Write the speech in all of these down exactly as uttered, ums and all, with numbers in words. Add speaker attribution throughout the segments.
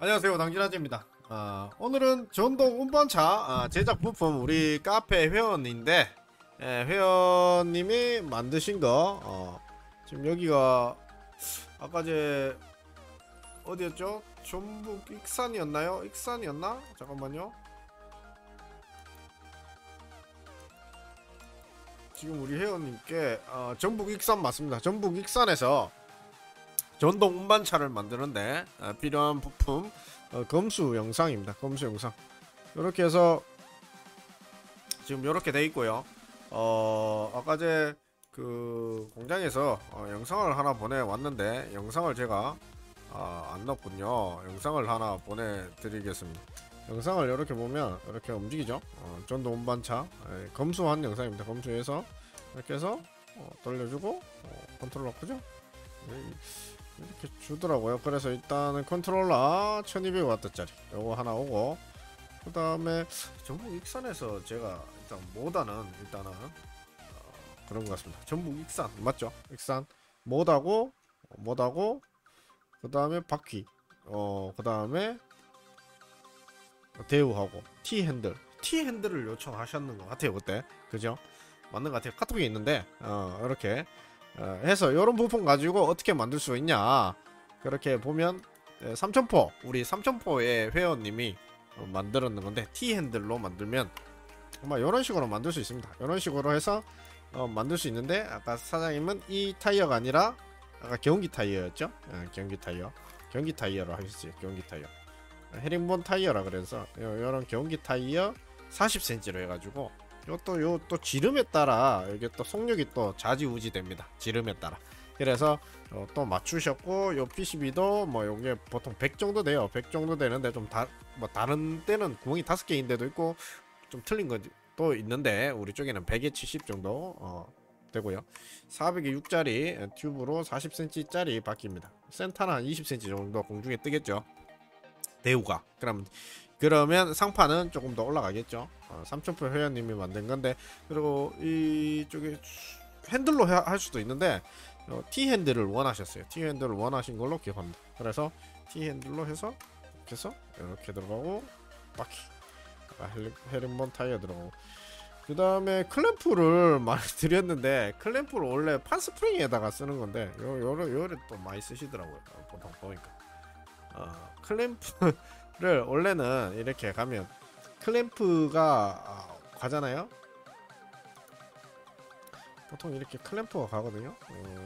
Speaker 1: 안녕하세요, 당진아재입니다. 아, 오늘은 전동 운반차 아, 제작 부품 우리 카페 회원인데 예, 회원님이 만드신 거 어, 지금 여기가 아까 제 어디였죠? 전북 익산이었나요? 익산이었나? 잠깐만요. 지금 우리 회원님께 어, 전북 익산 맞습니다. 전북 익산에서 전동 운반차를 만드는데 어, 필요한 부품 어, 검수 영상입니다. 검수 영상 이렇게 해서 지금 이렇게 돼 있고요. 어 아까 제 그 공장에서 어, 영상을 하나 보내왔는데 영상을 제가 아, 안 넣었군요. 영상을 하나 보내드리겠습니다. 영상을 이렇게 보면 이렇게 움직이죠. 어, 전동 운반차 예, 검수한 영상입니다. 검수해서 이렇게 해서 어, 돌려주고 어, 컨트롤러 크죠? 예, 이렇게 주더라고요. 그래서 일단은 컨트롤러 천이백 와트짜리 요거 하나 오고, 그 다음에 전북 익산에서 제가 일단 모다는 일단은 어, 그런 것 같습니다. 전북 익산 맞죠? 익산 모다고 모다고 그 다음에 바퀴 어 그 다음에 대우하고 T 핸들 T 핸들을 요청하셨는 것 같아요. 그때 그죠? 맞는 것 같아요. 카톡에 있는데 어 이렇게 어, 해서 이런 부품 가지고 어떻게 만들 수 있냐, 그렇게 보면 예, 삼천포 우리 삼천포의 회원님이 어, 만들었는 건데 T 핸들로 만들면 정말 이런 식으로 만들 수 있습니다. 이런 식으로 해서 어, 만들 수 있는데, 아까 사장님은 이 타이어가 아니라 아까 경기 타이어였죠. 예, 경기 타이어 경기 타이어로 하셨어요. 경기 타이어 헤링본 타이어라 그래서 요, 요런 경기 타이어 사십 센티미터로 해가지고 요또 요 또 지름에 따라 이게 또 속력이 또 좌지우지 됩니다. 지름에 따라. 그래서 어, 또 맞추셨고, 요 피씨비도 뭐 요게 보통 백 정도 돼요. 백 정도 되는데 좀 다 뭐 다른 때는 구멍이 다섯 개인 데도 있고 좀 틀린 것도 있는데 우리 쪽에는 백에 칠십 정도 어, 되고요. 사백에 육짜리 튜브로 사십 센티미터짜리 바뀝니다. 센터는 한 이십 센티미터 정도 공중에 뜨겠죠. 대우가. 그럼 그러면 상판은 조금 더 올라가겠죠. 어, 삼천포 회원님이 만든 건데, 그리고 이쪽에 핸들로 해, 할 수도 있는데 어, T 핸들을 원하셨어요. T 핸들을 원하신 걸로 기억합니다. 그래서 T 핸들로 해서 이렇게 해서 이렇게 들어가고 바퀴 아, 헤링본 타이어 들어가고, 그 다음에 클램프를 많이 드렸는데 클램프를 원래 판스프링에다가 쓰는 건데 요 요래 요래 또 많이 쓰시더라고요. 보통 보니까 어, 클램프를 원래는 이렇게 가면 클램프가 어, 가잖아요. 보통 이렇게 클램프가 가거든요. 어,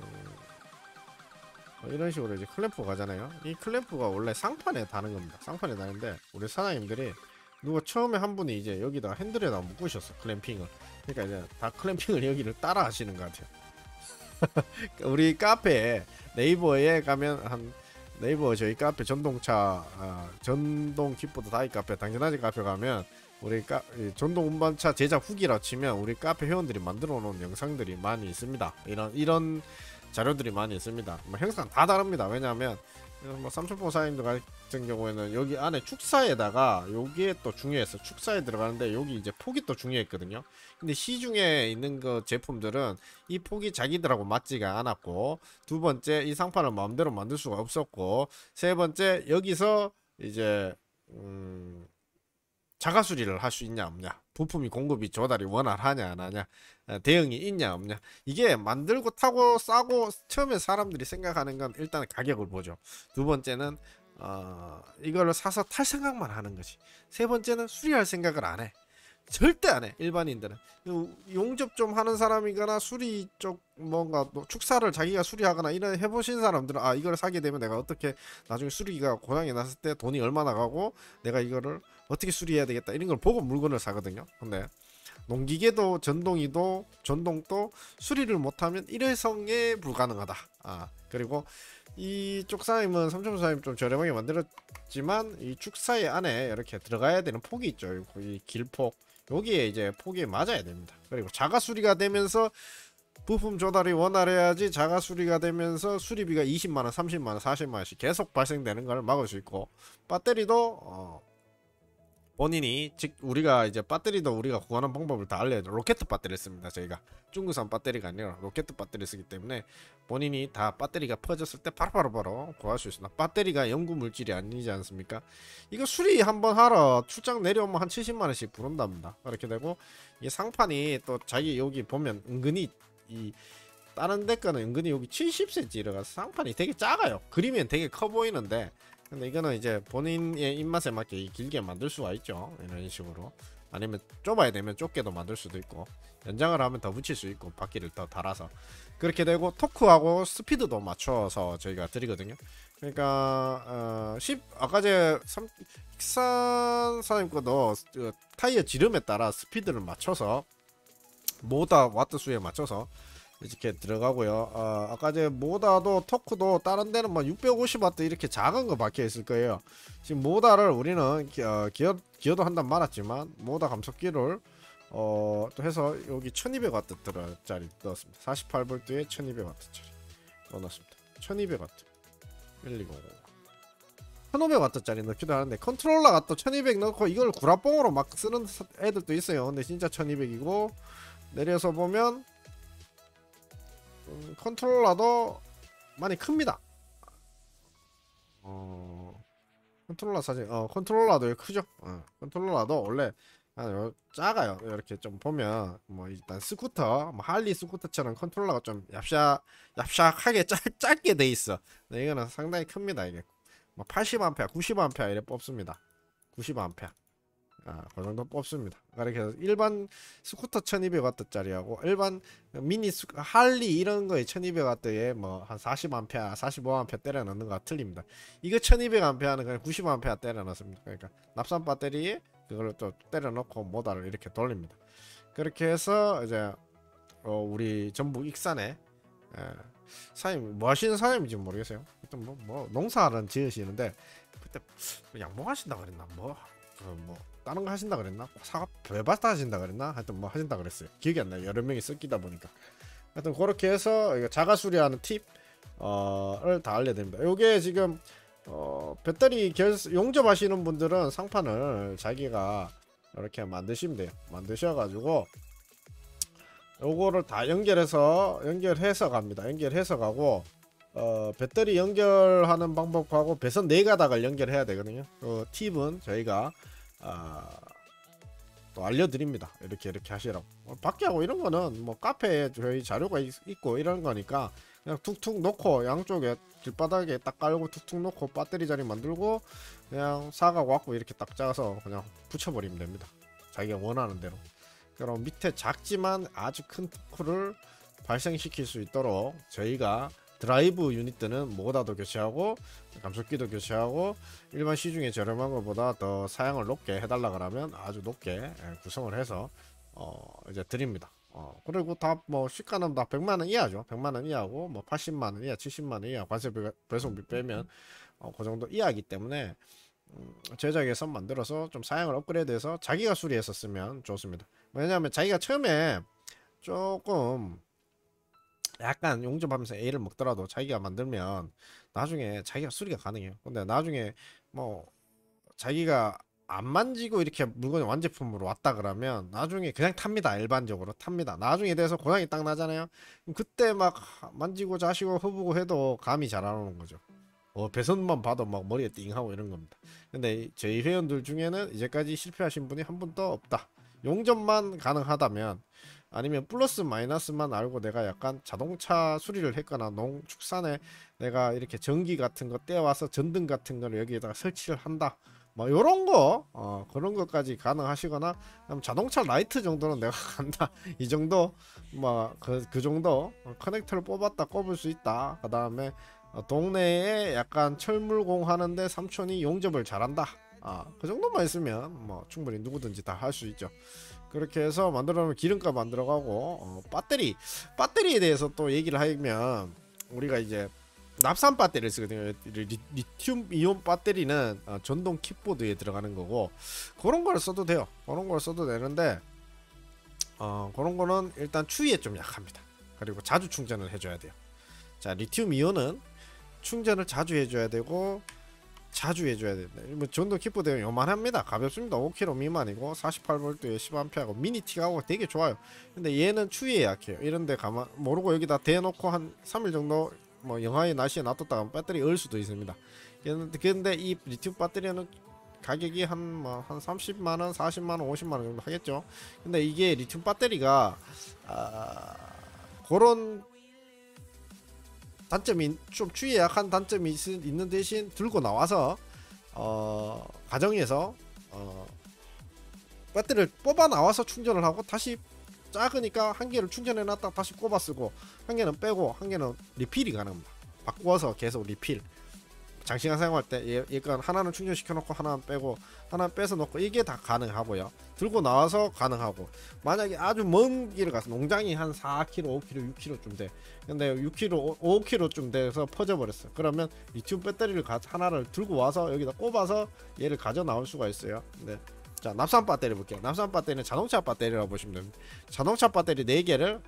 Speaker 1: 이런 식으로 이제 클램프가 가잖아요. 이 클램프가 원래 상판에 다는 겁니다. 상판에 다는데 우리 사장님들이 누가 처음에 한 분이 이제 여기다 핸들에다 묶으셨어, 클램핑을. 그러니까 이제 다 클램핑을 여기를 따라 하시는 것 같아요. 우리 카페에 네이버에 가면 한 네이버 저희 카페 전동차 아, 전동 킥보드 다이 카페 당진아재 카페 가면 우리 카, 전동 운반차 제작 후기라 치면 우리 카페 회원들이 만들어 놓은 영상들이 많이 있습니다. 이런 이런 자료들이 많이 있습니다. 뭐 형상 다 다릅니다. 왜냐하면 뭐 삼천포 사장님들 같은 경우에는 여기 안에 축사에다가 여기에 또 중요했어. 축사에 들어가는데 여기 이제 폭이 또 중요했거든요. 근데 시중에 있는 그 제품들은 이 폭이 자기들하고 맞지가 않았고, 두 번째 이 상판을 마음대로 만들 수가 없었고, 세 번째 여기서 이제 음 자가 수리를 할 수 있냐 없냐, 부품이 공급이 조달이 원활하냐 안 하냐, 대응이 있냐 없냐, 이게 만들고 타고 싸고 처음에 사람들이 생각하는 건 일단 가격을 보죠. 두 번째는 어, 이거를 사서 탈 생각만 하는 거지. 세 번째는 수리할 생각을 안 해. 절대 안 해. 일반인들은 용접 좀 하는 사람이거나 수리 쪽 뭔가 축사를 자기가 수리하거나 이런 해보신 사람들은 아, 이걸 사게 되면 내가 어떻게 나중에 수리가 고장이 났을 때 돈이 얼마나 가고 내가 이거를 어떻게 수리해야 되겠다 이런 걸 보고 물건을 사거든요. 근데 농기계도 전동이도 전동도 수리를 못하면 일회성에 불가능하다. 아, 그리고 이쪽 사임은 삼천포 사임 좀 저렴하게 만들었지만 이 축사의 안에 이렇게 들어가야 되는 폭이 있죠. 이 길폭, 여기에 이제 폭이 맞아야 됩니다. 그리고 자가 수리가 되면서 부품 조달이 원활해야지, 자가 수리가 되면서 수리비가 이십만원 삼십만원 사십만원씩 계속 발생되는 걸 막을 수 있고, 배터리도 어 본인이 즉 우리가 이제 배터리도 우리가 구하는 방법을 다 알려요. 로켓 배터리를 씁니다. 저희가 중국산 배터리가 아니라 로켓 배터리를 쓰기 때문에 본인이 다 배터리가 퍼졌을 때 바로바로 바로 구할 수 있습니다. 배터리가 연구 물질이 아니지 않습니까? 이거 수리 한번 하러 출장 내려오면 한 칠십만 원씩 부른답니다. 그렇게 되고 이 상판이 또 자기 여기 보면 은근히 이 다른 데 거는 은근히 여기 칠십 센티미터 이래가서 상판이 되게 작아요. 그리면 되게 커 보이는데 근데 이거는 이제 본인의 입맛에 맞게 길게 만들 수가 있죠. 이런 식으로. 아니면 좁아야 되면 좁게도 만들 수도 있고 연장을 하면 더 붙일 수 있고 바퀴를 더 달아서 그렇게 되고 토크하고 스피드도 맞춰서 저희가 드리거든요. 그러니까 어 십 아까 제 익산 사장님 거도 그 타이어 지름에 따라 스피드를 맞춰서 모다 와트 수에 맞춰서 이렇게 들어가고요. 어, 아까 제 모다도 토크도 다른 데는 뭐 육백오십 와트 이렇게 작은 거 박혀 있을 거예요. 지금 모다를 우리는 기, 어, 기어 기어도 한단 말았지만 모다 감속기를 어, 또 해서 여기 천이백 와트짜리 넣었습니다. 사십팔 볼트에 천이백 와트짜리 넣어놨습니다. 천이백 와트 일이공 천오백 와트짜리 넣기도 하는데 컨트롤러가 또 천이백 넣고 이걸 구라뽕으로 막 쓰는 애들도 있어요. 근데 진짜 천이백이고 내려서 보면 음, 컨트롤러도 많이 큽니다. 어, 컨트롤러 사진, 어, 컨트롤러도 크죠. 어, 컨트롤러도 원래 아, 작아요. 이렇게 좀 보면 뭐 일단 스쿠터, 뭐 할리 스쿠터처럼 컨트롤러가 좀 얍샥 얍샥하게 짧, 짧게 돼 있어. 근데 이거는 상당히 큽니다. 이게 뭐 팔십 앰페어, 구십 앰페어 이래 뽑습니다. 구십 앰페어. 아, 그 정도 뽑습니다. 그렇게 해서 일반 스쿠터 천이백 와트짜리하고 일반 미니 스, 할리 이런 거에 천이백 와트에 뭐 한 사십 앰페어, 사십오 앰페어 때려 넣는 거가 틀립니다. 이거 천이백 앰페어는 그냥 구십 앰페어 때려 넣습니다. 그러니까 납산 배터리에 그걸 또 때려 넣고 모다를 이렇게 돌립니다. 그렇게 해서 이제 어, 우리 전북 익산에 에, 사장님 뭐 하시는 사장님인지 모르겠어요. 하여튼 뭐, 뭐 농사를 지으시는데 그때 양봉하신다 그랬나 뭐 그 뭐 다른 거 하신다 그랬나? 사과 배바스타 하신다 그랬나? 하여튼 뭐 하신다 그랬어요. 기억이 안 나요. 여러 명이 섞이다 보니까. 하여튼 그렇게 해서 이거 자가 수리하는 팁을 다 알려드립니다. 요게 지금 어, 배터리 결, 용접하시는 분들은 상판을 자기가 이렇게 만드시면 돼요. 만드셔가지고 요거를 다 연결해서 연결해서 갑니다. 연결해서 가고 어, 배터리 연결하는 방법하고 배선 네 가닥을 연결해야 되거든요. 그 팁은 저희가 아, 또 알려드립니다. 이렇게 이렇게 하시라고. 어, 바퀴하고 이런 거는 뭐 카페에 저희 자료가 있, 있고 이런 거니까 그냥 툭툭 놓고 양쪽에 길바닥에 딱 깔고 툭툭 놓고 배터리 자리 만들고 그냥 사각 왔고 이렇게 딱 짜서 그냥 붙여버리면 됩니다. 자기가 원하는 대로. 그럼 밑에 작지만 아주 큰 토크를 발생시킬 수 있도록 저희가 드라이브 유닛들은 모다도 교체하고 감속기도 교체하고 일반 시중에 저렴한 것보다 더 사양을 높게 해달라 그러면 아주 높게 구성을 해서 어 이제 드립니다. 어 그리고 다 뭐 시가는 다 백만 원 이하죠. 백만 원 이하고 뭐 팔십만 원 이하, 칠십만 원 이하 관세 배송비 빼면 어, 그 정도 이하기 때문에 음, 제작해서 만들어서 좀 사양을 업그레이드해서 자기가 수리해서 쓰면 좋습니다. 왜냐하면 자기가 처음에 조금 약간 용접하면서 A를 먹더라도 자기가 만들면 나중에 자기가 수리가 가능해요. 근데 나중에 뭐 자기가 안 만지고 이렇게 물건이 완제품으로 왔다 그러면 나중에 그냥 탑니다. 일반적으로 탑니다. 나중에 대해서 고장이 딱 나잖아요. 그때 막 만지고 자시고 허브고 해도 감이 잘 안 오는 거죠. 어, 배선만 봐도 막 머리에 띵하고 이런 겁니다. 근데 저희 회원들 중에는 이제까지 실패하신 분이 한 분도 없다. 용접만 가능하다면 아니면 플러스 마이너스만 알고 내가 약간 자동차 수리를 했거나 농축산에 내가 이렇게 전기 같은 거 떼와서 전등 같은 거를 여기에다가 설치를 한다 뭐 요런 거 어, 그런 것까지 가능하시거나 자동차 라이트 정도는 내가 간다 이 정도 뭐그 그 정도 커넥터를 뽑았다 꼽을 수 있다. 그 다음에 동네에 약간 철물공 하는데 삼촌이 용접을 잘한다. 아, 그 정도만 있으면 뭐 충분히 누구든지 다 할 수 있죠. 그렇게 해서 만들어 놓으면 기름값 만들어가고 어, 배터리 배터리에 대해서 또 얘기를 하면 우리가 이제 납산 배터리를 쓰거든요. 리, 리튬 이온 배터리는 어, 전동 킥보드에 들어가는 거고 그런 걸 써도 돼요. 그런 걸 써도 되는데 어, 그런 거는 일단 추위에 좀 약합니다. 그리고 자주 충전을 해줘야 돼요. 자, 리튬 이온은 충전을 자주 해줘야 되고 자주 해줘야 된다. 뭐 전동 킥보드가 요만합니다. 가볍습니다. 오 킬로그램 미만이고 사십팔 볼트에 십 암페어하고 미니 틱하고 되게 좋아요. 근데 얘는 추위에 약해요. 이런데 가만 모르고 여기다 대놓고 한 삼 일 정도 뭐 영하의 날씨에 놔뒀다가 배터리 얼 수도 있습니다. 근데 이 리튬 배터리는 가격이 한 뭐 한 삼십만 원, 사십만 원, 오십만 원 정도 하겠죠. 근데 이게 리튬 배터리가 아, 그런 단점이 좀 추위에 약한 단점이 있, 있는 대신 들고 나와서 어, 가정에서 어, 배터리를 뽑아 나와서 충전을 하고 다시 작으니까 한 개를 충전해 놨다 다시 꼽아 쓰고 한 개는 빼고 한 개는 리필이 가능합니다. 바꾸어서 계속 리필. 장시간 사용할 때 얘가 하나는 충전시켜 놓고 하나는 빼고 하나는 빼서 놓고 이게 다 가능하고요. 들고 나와서 가능하고 만약에 아주 먼 길을 가서 농장이 한 사 킬로미터, 오 킬로미터, 육 킬로미터쯤 돼. 근데 육 킬로미터, 오 킬로미터쯤 돼서 퍼져 버렸어. 그러면 리튬 배터리를 하나를 들고 와서 여기다 꼽아서 얘를 가져 나올 수가 있어요. 네. 자, 납산 배터리 볼게요. 납산 배터리는 자동차 배터리라고 보시면 됩니다. 자동차 배터리 네 개를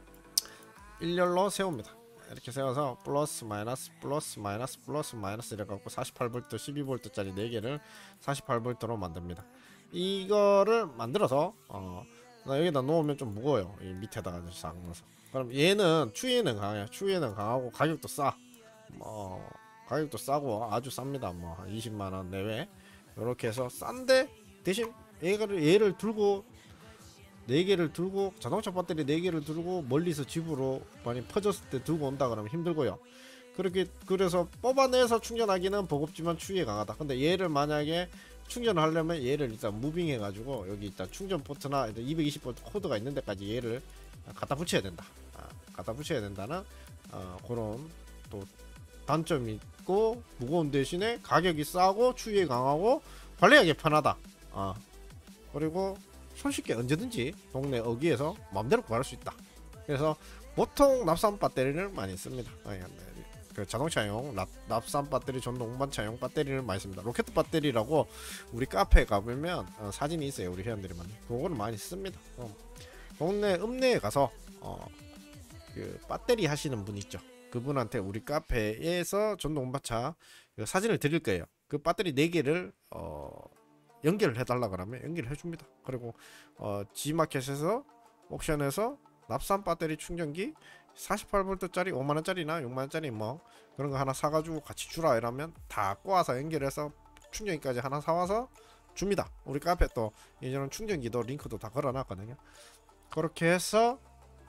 Speaker 1: 일렬로 세웁니다. 이렇게 세워서 플러스 마이너스 플러스 마이너스 플러스 마이너스 이래갖고 사십팔 볼트 십이 볼트짜리 네 개를 사십팔 볼트로 만듭니다. 이거를 만들어서 어 여기다 놓으면 좀 무거워요. 이 밑에다가 싹 넣어서. 그럼 얘는 추위에는 강해요. 추위에는 강하고 가격도 싸. 뭐 가격도 싸고 아주 쌉니다. 뭐 한 이십만 원 내외. 이렇게 해서 싼데 대신 얘를 얘를 들고 네 개를 들고 자동차 배터리 네 개를 들고 멀리서 집으로 많이 퍼졌을 때 들고 온다 그러면 힘들고요. 그렇게 그래서 뽑아내서 충전하기는 버겁지만 추위에 강하다. 근데 얘를 만약에 충전을 하려면 얘를 일단 무빙 해가지고 여기 일단 충전 포트나 이백이십 볼트 코드가 있는 데까지 얘를 갖다 붙여야 된다. 아, 갖다 붙여야 된다는 어, 그런 또 단점이 있고 무거운 대신에 가격이 싸고 추위에 강하고 관리하기 편하다. 아, 그리고 손쉽게 언제든지 동네 어귀에서 마음대로 구할 수 있다. 그래서 보통 납산 배터리를 많이 씁니다. 그 자동차용 납, 납산 배터리, 전동 운반차용 배터리를 많이 씁니다. 로켓 배터리라고 우리 카페에 가보면 어, 사진이 있어요. 우리 회원들이 많이 그거를 많이 씁니다. 어, 동네 읍내에 가서 어, 그 배터리 하시는 분 있죠. 그분한테 우리 카페에서 전동 운반차 그 사진을 드릴 거예요. 그 배터리 네 개를 어, 연결을 해달라 그러면 연결을 해줍니다. 그리고 어, G마켓에서 옥션에서 납산 배터리 충전기 사십팔 볼트짜리 오만 원짜리나 육만 원짜리 뭐 그런 거 하나 사가지고 같이 주라 이러면 다 꼬아서 연결해서 충전기까지 하나 사와서 줍니다. 우리 카페 또 예전에 충전기도 링크도 다 걸어놨거든요. 그렇게 해서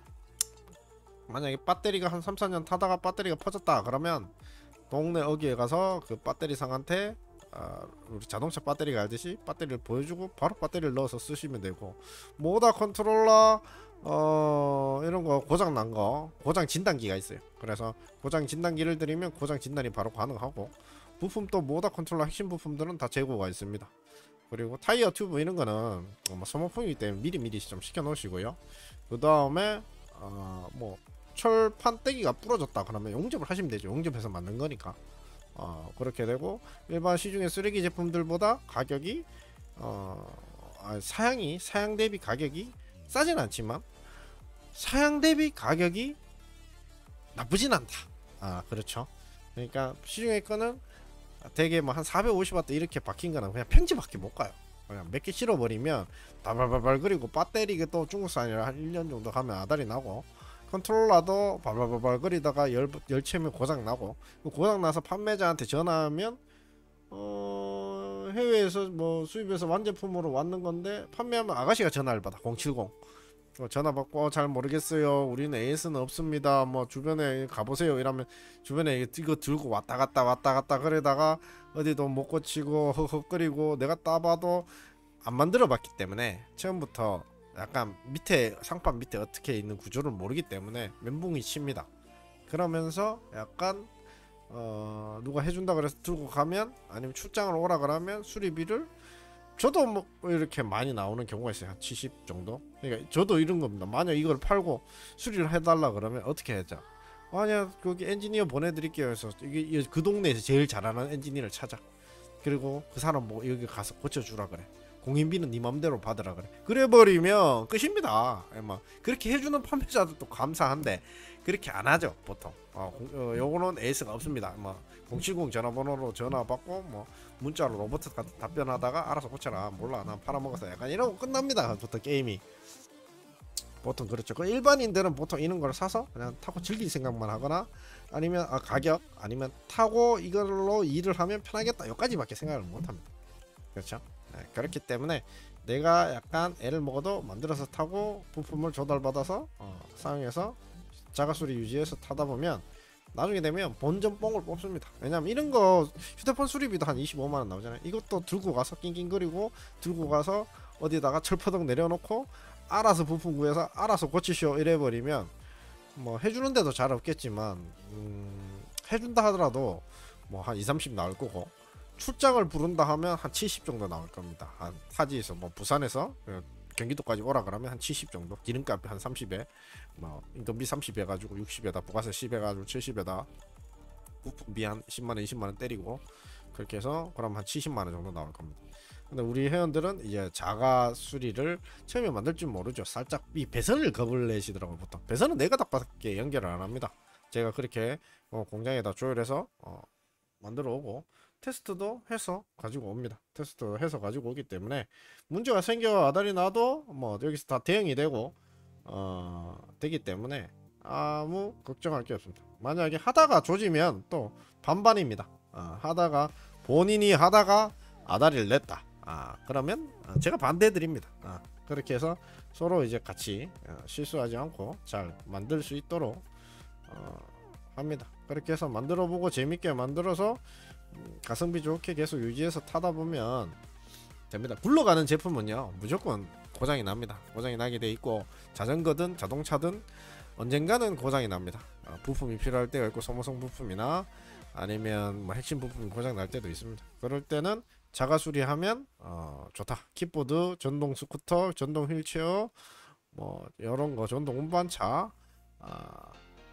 Speaker 1: 만약에 배터리가 한 삼, 사 년 타다가 배터리가 퍼졌다 그러면 동네 어귀에 가서 그 배터리 상한테 아, 우리 자동차 배터리가 알듯이 배터리를 보여주고 바로 배터리를 넣어서 쓰시면 되고 모다 컨트롤러 어 이런 거 고장 난 거 고장 진단기가 있어요. 그래서 고장 진단기를 드리면 고장 진단이 바로 가능하고 부품 또 모다 컨트롤러 핵심 부품들은 다 재고가 있습니다. 그리고 타이어 튜브 이런 거는 뭐 소모품이기 때문에 미리미리 좀 시켜 놓으시고요. 그 다음에 어 뭐 철판 떼기가 부러졌다 그러면 용접을 하시면 되죠. 용접해서 만든 거니까. 어, 그렇게 되고 일반 시중의 쓰레기 제품들보다 가격이 어, 아, 사양이 사양 대비 가격이 싸진 않지만 사양 대비 가격이 나쁘진 않다. 아, 그렇죠. 그러니까 시중의 거는 되게 뭐 한 사백오십 와트 이렇게 박힌 거는 그냥 편지밖에 못 가요. 그냥 몇 개 실어버리면 발발발발 그리고 배터리 또 중국산이라 한 일 년 정도 가면 아다리 나고 컨트롤러도 발발발발 거리다가 열, 열 채면 고장나고 고장나서 판매자한테 전화하면 어, 해외에서 뭐 수입해서 완제품으로 왔는 건데 판매하면 아가씨가 전화를 받아 공칠공 어, 전화 받고 어, 잘 모르겠어요 우리는 에이에스는 없습니다 뭐 주변에 가보세요 이러면 주변에 이거 들고 왔다 갔다 왔다 갔다 그러다가 어디도 못 고치고 헉헉거리고 내가 따봐도 안 만들어 봤기 때문에 처음부터 약간 밑에 상판 밑에 어떻게 있는 구조를 모르기 때문에 멘붕이 칩니다. 그러면서 약간 어 누가 해준다 그래서 들고 가면 아니면 출장을 오라 그러면 수리비를 저도 뭐 이렇게 많이 나오는 경우가 있어요. 한 칠십 정도. 그러니까 저도 이런 겁니다. 만약 이걸 팔고 수리를 해달라 그러면 어떻게 하자. 만약 거기 엔지니어 보내드릴게요 해서 이게 그 동네에서 제일 잘하는 엔지니어를 찾아. 그리고 그 사람 뭐 여기 가서 고쳐주라 그래. 공인비는 네 맘대로 받으라 그래. 그래 버리면 끝입니다. 뭐 그렇게 해주는 판매자들도 감사한데 그렇게 안 하죠 보통. 어, 어 요거는 에이스가 없습니다. 뭐 공칠공 전화번호로 전화 받고 뭐 문자로 로봇 같은 답변하다가 알아서 고쳐라, 몰라 난 팔아먹었어, 약간 이러고 끝납니다 보통 게임이. 보통 그렇죠. 그 일반인들은 보통 이런 걸 사서 그냥 타고 즐길 생각만 하거나 아니면 아, 가격 아니면 타고 이걸로 일을 하면 편하겠다 여기까지밖에 생각을 못합니다. 그렇죠. 네, 그렇기 때문에 내가 약간 애를 먹어도 만들어서 타고 부품을 조달받아서 어, 사용해서 자가수리 유지해서 타다 보면 나중에 되면 본전 뽕을 뽑습니다. 왜냐면 이런 거 휴대폰 수리비도 한 이십오만 원 나오잖아요. 이것도 들고 가서 낑낑거리고 들고 가서 어디다가 철퍼덕 내려놓고 알아서 부품 구해서 알아서 고치쇼 이래버리면 뭐 해주는데도 잘 없겠지만 음, 해준다 하더라도 뭐 한 이삼십 나올 거고, 출장을 부른다 하면 한 칠십 정도 나올 겁니다. 한 타지에서 뭐 부산에서 경기도까지 오라 그러면 한 칠십 정도, 기름값 한 삼십에 뭐 인건비 삼십 해가지고 육십에다 부가세 십 해가지고 칠십에다 부품비 한 십만 원 이십만 원 때리고 그렇게 해서 그럼 한 칠십만 원 정도 나올 겁니다. 근데 우리 회원들은 이제 자가 수리를 처음에 만들 줄 모르죠. 살짝 이 배선을 겁을 내시더라고요. 보통 배선은 네 가닥밖에 연결을 안 합니다. 제가 그렇게 어 공장에다 조율해서 어 만들어 오고 테스트도 해서 가지고 옵니다. 테스트 해서 가지고 오기 때문에 문제가 생겨 아다리 나도 뭐 여기서 다 대응이 되고 어 되기 때문에 아무 걱정할 게 없습니다. 만약에 하다가 조지면 또 반반입니다. 어, 하다가 본인이 하다가 아다리를 냈다, 아 그러면 제가 반대 드립니다. 아, 그렇게 해서 서로 이제 같이 어, 실수하지 않고 잘 만들 수 있도록 어, 합니다. 그렇게 해서 만들어 보고 재밌게 만들어서 음, 가성비 좋게 계속 유지해서 타다 보면 됩니다. 굴러가는 제품은요 무조건 고장이 납니다. 고장이 나게 돼 있고 자전거든 자동차든 언젠가는 고장이 납니다. 어, 부품이 필요할 때가 있고 소모성 부품이나 아니면 뭐 핵심 부품이 고장 날 때도 있습니다. 그럴 때는 자가 수리하면 어, 좋다. 킥보드, 전동 스쿠터, 전동 휠체어, 뭐 이런 거, 전동 운반차, 아,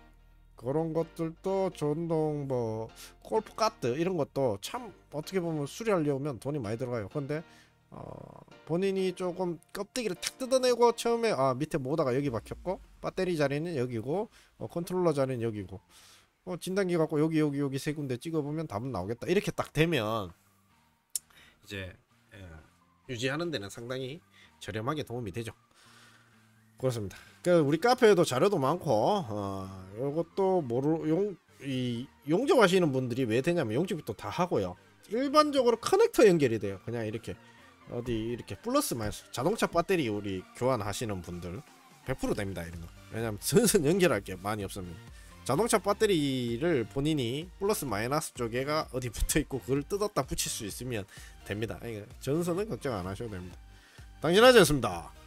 Speaker 1: 그런 것들도 전동 뭐 골프 카트 이런 것도 참 어떻게 보면 수리하려면 돈이 많이 들어가요. 근데 어, 본인이 조금 껍데기를 탁 뜯어내고 처음에 아 밑에 모터가 여기 박혔고 배터리 자리는 여기고 어, 컨트롤러 자리는 여기고 어, 진단기 갖고 여기 여기 여기 세 군데 찍어보면 답은 나오겠다. 이렇게 딱 되면 이제 예, 유지하는 데는 상당히 저렴하게 도움이 되죠. 그렇습니다. 그 우리 카페에도 자료도 많고 어, 이것도 모르 용 이 용접하시는 분들이 왜 되냐면 용접도 다 하고요. 일반적으로 커넥터 연결이 돼요. 그냥 이렇게 어디 이렇게 플러스 마이너스 자동차 배터리 우리 교환하시는 분들 백 퍼센트 됩니다. 이런 거. 왜냐면 전선 연결할 게 많이 없습니다. 자동차 배터리를 본인이 플러스 마이너스 쪽에가 어디 붙어 있고 그걸 뜯었다 붙일 수 있으면 됩니다. 전선은 걱정 안 하셔도 됩니다. 당신아저씨였습니다.